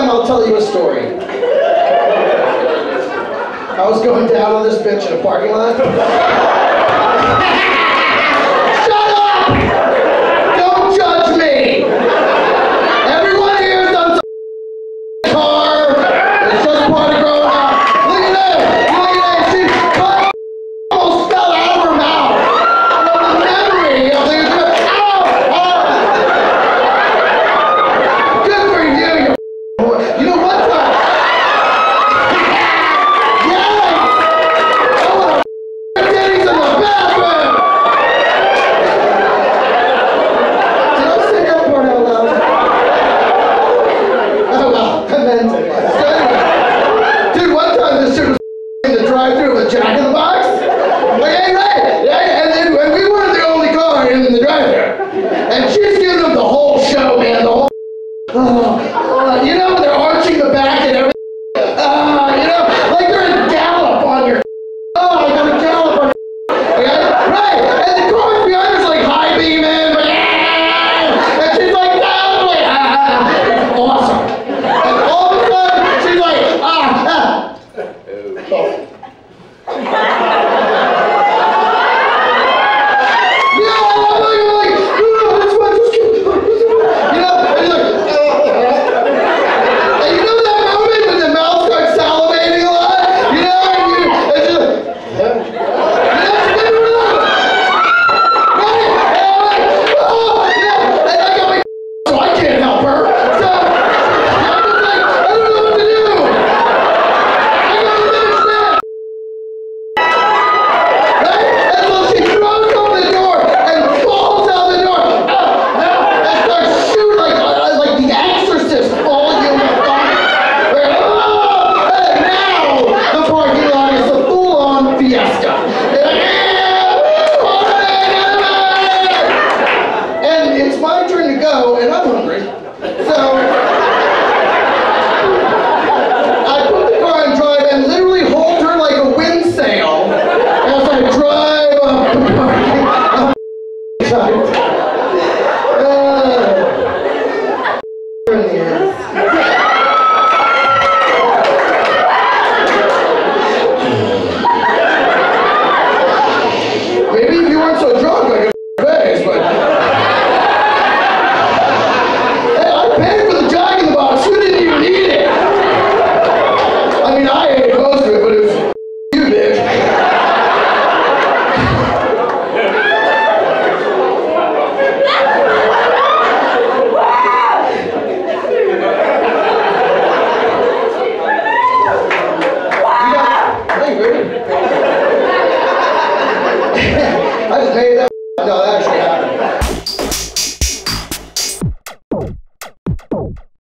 time I'll tell you a story. I was going down on this bitch in a parking lot. Shut up! Don't judge me! Everyone here has done some car. It's just part of growing up. Look at that! Look at that! She almost fell out of her mouth. From the memory of the ow! Good for you, you know what? Jack in the Box? Okay, right? And then when we weren't the only car in the drive-thru. And she's giving them the whole show, man, the whole you know, they're arching the back and everything. You know, like they're in gallop on your I got a gallop on okay? Right? And the car behind her's like high beaming, and she's like, it's awesome. And all of a sudden, she's like, and I'm hungry. So I put the car in drive and literally hold her like a wind sail as I drive up the parking lot. In the ass. Maybe if you weren't so drunk, I could face, but. I just made that. No, that actually